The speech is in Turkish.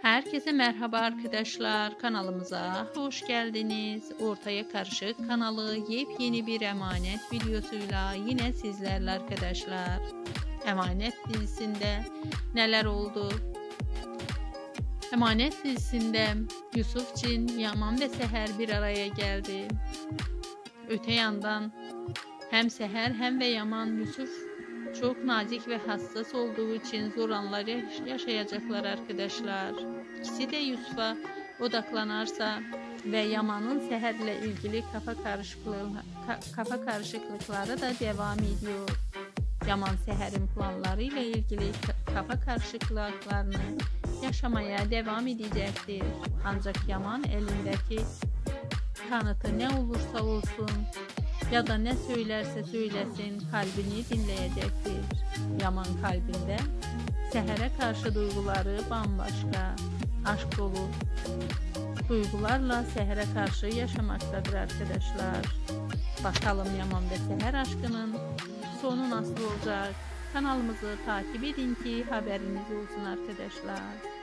Herkese merhaba arkadaşlar, kanalımıza hoş geldiniz. Ortaya Karışık kanalı yepyeni bir emanet videosuyla yine sizlerle arkadaşlar. Emanet dizisinde neler oldu? Emanet dizisinde Yusuf, Cin, Yaman ve Seher bir araya geldi. Öte yandan hem Seher hem de Yaman, Yusuf çok nazik ve hassas olduğu için zor anları yaşayacaklar arkadaşlar. İkisi de Yusuf'a odaklanarsa ve Yaman'ın Seher'le ilgili kafa karışıklıkları da devam ediyor. Yaman Seher'in planları ile ilgili kafa karışıklıklarını yaşamaya devam edecektir. Ancak Yaman elindeki kanıtı ne olursa olsun ya da ne söylerse söylesin kalbini dinleyecektir. Yaman kalbinde Seher'e karşı duyguları bambaşka, aşk dolu duygularla Seher'e karşı yaşamaktadır arkadaşlar. Bakalım Yaman ve Seher aşkının sonu nasıl olacak? Kanalımızı takip edin ki haberiniz olsun arkadaşlar.